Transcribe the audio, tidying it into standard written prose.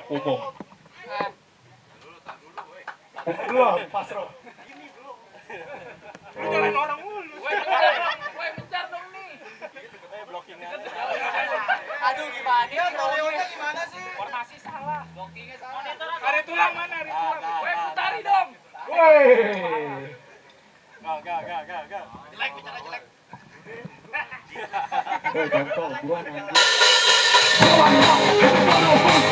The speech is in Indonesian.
umum. Dulu, pas Rob. Lu jalan orang mulu. Woi, bentar dong nih. Blockingan. Aduh, gimana? Dia Leonnya gimana sih? Formasi salah. Blockingnya salah. Hari tulang mana? Hari tulang. Woi, putari dong. Woi. Gak. Jelek, bicara jelek. Jangkau buan anjing.